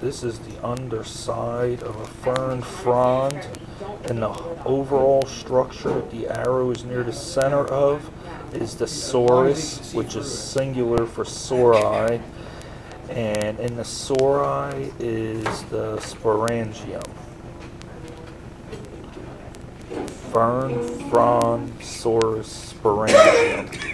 This is the underside of a Fern Frond, and the overall structure that the arrow is near the center of is the Sorus, which is singular for sori, and in the sori is the Sporangium. Fern Frond Sorus Sporangium.